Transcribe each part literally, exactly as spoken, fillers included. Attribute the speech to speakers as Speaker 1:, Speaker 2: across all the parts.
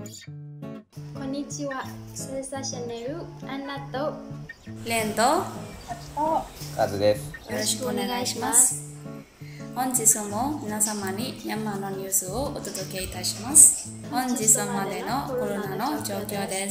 Speaker 1: こんにちは、センサーシャネル、アンナと
Speaker 2: レンと
Speaker 3: カズです。
Speaker 2: よろしくお願いします。本日も皆様にミャンマーのニュースをお届けいたします。本日までのコロナの状況です。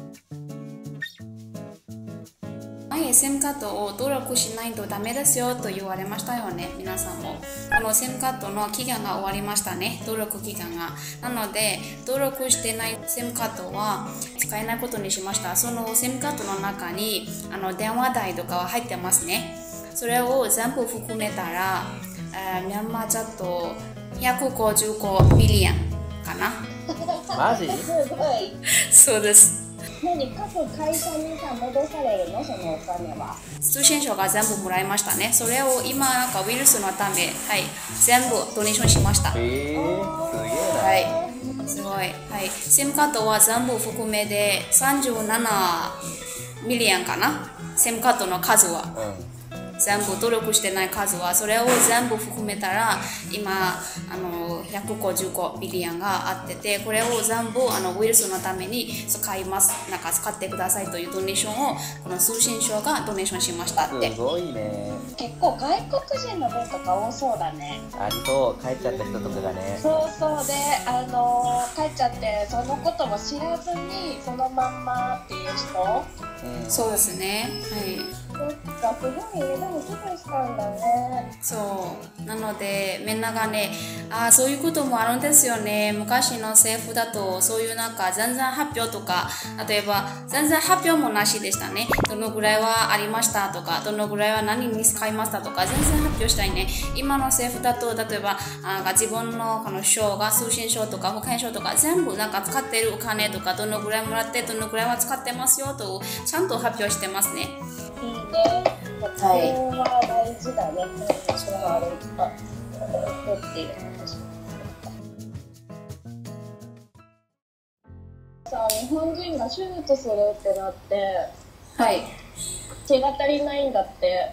Speaker 2: 前 エスエム カードを登録しないとダメですよと言われましたよね、皆さんも。この エスエム カードの期間が終わりましたね、登録期間が。なので、登録してない エスエム カードは使えないことにしました。その エスエム カードの中にあの電話代とかは入ってますね。それを全部含めたら、えー、ミャンマーチャットひゃくごじゅうごビリオンかな。
Speaker 3: マジ？
Speaker 2: そうです。
Speaker 4: 何、各会社にさ戻されるの、そのお金は。
Speaker 2: 通信証が全部もらいましたね。それを今なんかウイルスのため、はい、全部ドネーションしました。
Speaker 3: えー、すげえな。
Speaker 2: はい、すごい。はい、エスエム カードは全部含めでさんじゅうななミリオンかな。エスエム カードの数は。
Speaker 3: うん
Speaker 2: 全部登録してない数はそれを全部含めたら今あのひゃくごじゅうごビリオンがあってて、これを全部あのウイルスのために使います、なんか使ってくださいというドネーションをこの通信証がドネーションしましたって。
Speaker 3: すごいね。
Speaker 4: 結構外国人の分とか多そうだね。
Speaker 3: ありそう、帰っちゃった人とかがね。
Speaker 4: そうそうで、あのー、帰っちゃってそのことも知らずにそのまんまっていう人、
Speaker 2: うん、そうですね。はい。
Speaker 4: そっか、すごいね。でも寄付したんだね。
Speaker 2: そうなのでみんながね、ああそういうこともあるんですよね。昔の政府だとそういうなんか全然発表とか、例えば全然発表もなしでしたね。どのぐらいはありましたとか、どのぐらいは何に使いましたとか全然発表したいね。今の政府だと例えばあ自分のこの証が通信証とか保険証とか全部なんか使ってるお金とかどのぐらいもらってどのぐらいは使ってますよとちゃんと発表してますね。
Speaker 4: いいね。これは大事だね。それはあれか。っていう話。さあ、日本人が手術するってなって、
Speaker 2: はい。
Speaker 4: 血が足りないんだって。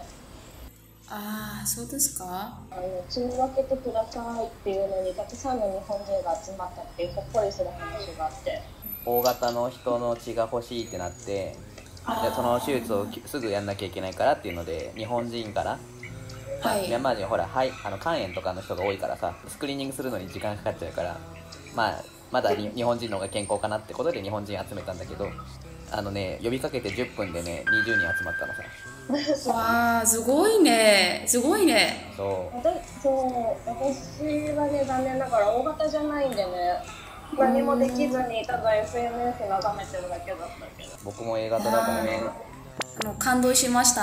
Speaker 2: ああ、そうですか。
Speaker 4: あの血を分けてくださいっていうのにたくさんの日本人が集まったっていうほっこりする話があって。
Speaker 3: 大型の人の血が欲しいってなって。でその手術をすぐやんなきゃいけないからっていうので日本人から、はい、ミャンマー人はほら、はい、あの肝炎とかの人が多いからさスクリーニングするのに時間かかっちゃうから、まあ、まだ日本人の方が健康かなってことで日本人集めたんだけど、あのね呼びかけてじゅっぷんでねにじゅうにん集まったのさ。
Speaker 2: わあすごいね、すごいね。
Speaker 4: そう私そう私はね残念ながら大型じゃないんでね何もできずにただ エスエヌエス 眺めてるだけだったけど。
Speaker 3: 僕も A 型だからね。
Speaker 2: あの感動しました。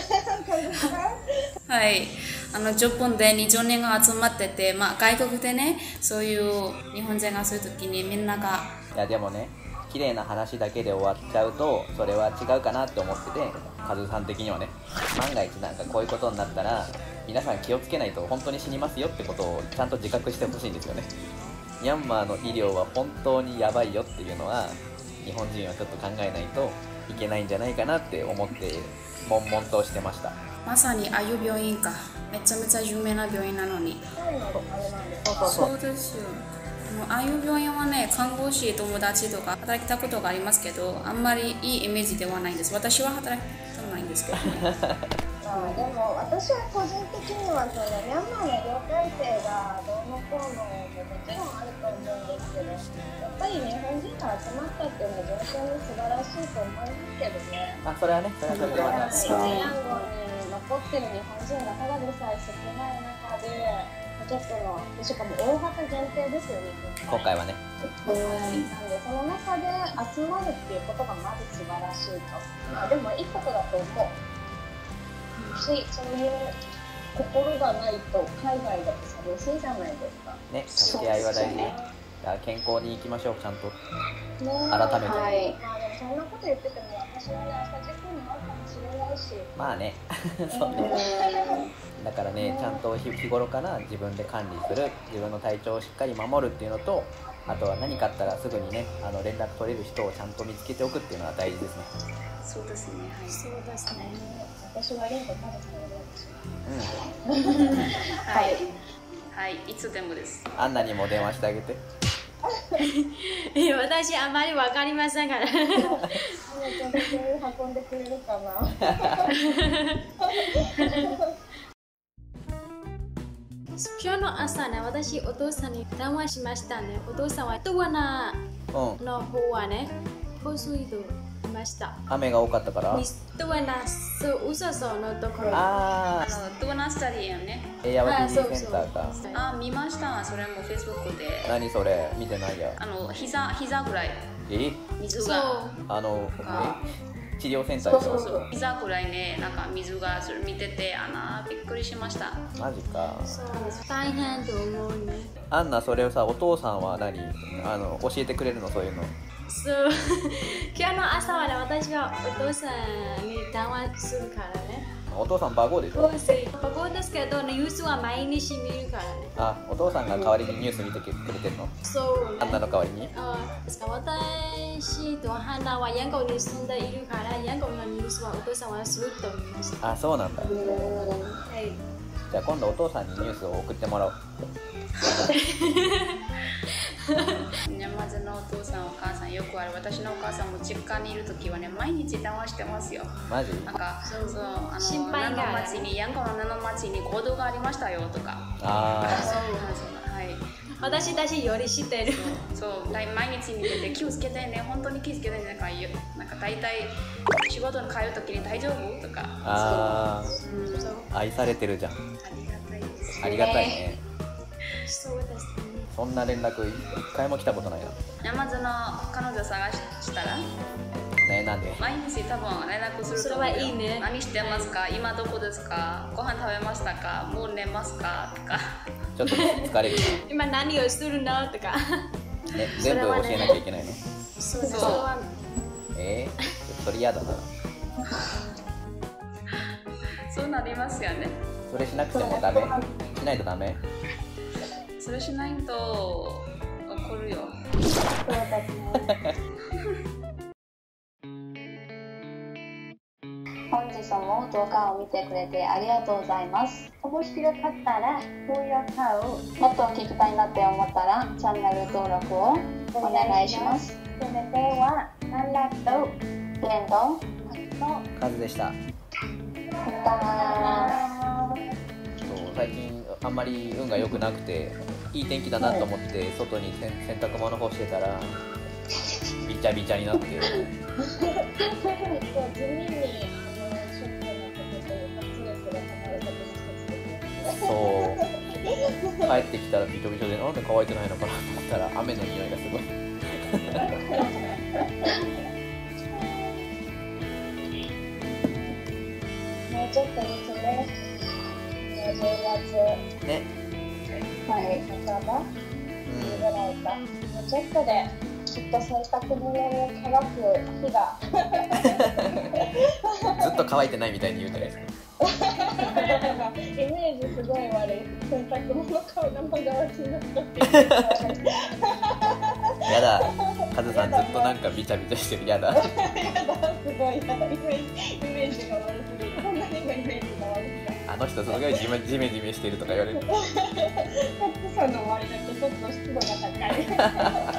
Speaker 2: はい、あのじゅっぷんでにじゅうにんが集まってて、まあ、外国でねそういう日本人がそういう時にみんなが
Speaker 3: いやでもね綺麗な話だけで終わっちゃうとそれは違うかなって思ってて、カズさん的にはね万が一なんかこういうことになったら皆さん気をつけないと本当に死にますよってことをちゃんと自覚してほしいんですよね。ミャンマーの医療は本当にやばいよっていうのは日本人はちょっと考えないといけないんじゃないかなって思って悶々としてました。
Speaker 2: まさにああいう病院か、めちゃめちゃ有名な病院なのに。そうですよ。あのああいう病院はね看護師友達とか働いたことがありますけどあんまりいいイメージではないんです。私は働いたことないんですけどね。
Speaker 4: あでも私は個人的にはそのミャンマーの医療体制がどうのこうのももちろんあると思うんですけど、やっぱり日本人が集まったっていうのは純粋に素晴らしいと思いますけどね。
Speaker 3: あ、それはね、それはそれでまた。
Speaker 4: 慰安後に残ってる日本人がただでさえ少ない中で、ちょっとのしかも大型限定ですよね。
Speaker 3: 今回はね。
Speaker 4: なんでその中で集まるっていうことがまず素晴らしいと。まあでもいいことだと思う。そういう心がないと海外だと寂しいじゃないですか。
Speaker 3: ね、助け合いは大事。じゃあ健康に行きましょう、ちゃんと。
Speaker 4: ね、
Speaker 3: 改めて。
Speaker 4: はい。まあでもそんなこと言ってても私はね、明日事故になるかもしれないし。
Speaker 3: まあね、そうね。だからね、ちゃんと日頃から自分で管理する、自分の体調をしっかり守るっていうのと、あとは何かあったらすぐにね、あの連絡取れる人をちゃんと見つけておくっていうのは大事ですね。
Speaker 2: そうですね。はい。そうですね。
Speaker 4: 私はリンゴ食べてるんですよ。
Speaker 2: うん。はい。はい。いつでもです。
Speaker 3: アンナにも電話してあげて。
Speaker 1: え、私あまりわかりませんから。
Speaker 4: ちゃんと運んでくれるかな。
Speaker 1: 今日の朝ね、私お父さんに電話しましたね。お父さんはトワナの方はね、降水といました。
Speaker 3: 雨が多かったから。
Speaker 1: トワナ、そう、うそそうのところ。
Speaker 3: あ
Speaker 2: あのトゥーナスタリアンね。
Speaker 3: え、ヤバティーセンターか。
Speaker 2: あ、見ました。それもフェイスブックで。
Speaker 3: 何それ、見てないや。
Speaker 2: あの膝膝ぐらい
Speaker 3: え、
Speaker 2: 水が。
Speaker 3: あのえ治療センターでしょ。
Speaker 2: そうそう。膝ぐらいね、なんか水がそれ見てて、あなびっくりしました。
Speaker 3: マジか。
Speaker 1: そう大変と思うね。
Speaker 3: アンナ、それをさ、お父さんは何あの教えてくれるの、そういうの。
Speaker 1: そう今日の朝はね、私がお父さんに電話するからね。
Speaker 3: お父さんバゴでしょ。
Speaker 1: バゴですけど、ニュースは毎日見るからね。
Speaker 3: あ、お父さんが代わりにニュース見てくれてるの。
Speaker 1: そうね。
Speaker 3: アンナの代わりに。
Speaker 1: あ、ですから私とハナはヤンゴンに住んでいるから、ヤンゴンのニュースはお父さんはずっと見ました。
Speaker 3: あ、そうなんだ。
Speaker 1: はい。
Speaker 3: じゃあ今度お父さんにニュースを送ってもらおう。
Speaker 2: 山津のお父さんお母さんよくある。私のお母さんも実家にいるときはね、毎日電話してますよ。
Speaker 3: マジ？
Speaker 2: なんかそうそう、あの
Speaker 1: 心配が
Speaker 2: 奈良町にヤンゴンの奈良町に行動がありましたよとか。
Speaker 3: ああ。
Speaker 2: そうはい。
Speaker 1: 私たちより知ってる。
Speaker 2: そう、毎日見てて気をつけてね、本当に気をつけてね、なんか言う、なんか大体仕事に帰るときに大丈夫とか。
Speaker 3: ああ。
Speaker 2: そう。
Speaker 3: 愛されてるじゃん。
Speaker 2: ありがたいです。
Speaker 3: ありがたいね。
Speaker 1: そうですね。
Speaker 3: そんな連絡一回も来たことないな。
Speaker 2: 山津の彼女探したら
Speaker 3: ね、なんで？
Speaker 2: 毎日多分連絡すると思うよ。
Speaker 1: それはいいね。
Speaker 2: 何してますか？今どこですか？ご飯食べましたか？もう寝ますか？とか。
Speaker 3: ちょっと疲れる。
Speaker 1: 今何をするのとか。
Speaker 3: ね、全部教えなきゃいけないの。
Speaker 1: そうそう。
Speaker 3: えー、それ嫌だな。
Speaker 2: そうなりますよね。
Speaker 3: それしなくてもダメ？しないとダメ？
Speaker 2: それしないと怒るよ。
Speaker 4: そうですね。本日も動画を見てくれてありがとうございます。面白かったら高評価を、もっと聞きたいなって思ったらチャンネル登録をお願いします。それでは、ナナとフレンド
Speaker 3: カズでした。
Speaker 4: また。
Speaker 3: そう、最近あんまり運が良くなくて、いい天気だなと思って外に洗濯物干してたらびちゃびちゃになって。
Speaker 4: 地味にあのショックなことというか、ストレスが溜まることの一つですね。
Speaker 3: そう。帰ってきたらびちょびちょで、なんで乾いてないのかなと思ったら雨の匂いがすごい。
Speaker 4: もうちょっとですね。じゅうがつ。
Speaker 3: ね。
Speaker 4: はい、半ばぐらいか。もうちょっとできっと洗濯物も乾く日が。
Speaker 3: ずっと乾いてないみたいに言うじゃないですか。
Speaker 4: イメージすごい悪い。洗濯物買う生乾きになったっていう。
Speaker 3: やだ。カズさんずっとなんかビチャビチャしてる。やだ。
Speaker 4: やだ、すごいやだ。イメージ、イメージが悪すぎる。こんなにもイメージが悪すぎる。
Speaker 3: あの人すごいジメジメジメしてるとか言われる。
Speaker 4: たくさんの周りだとちょっと湿度が高い。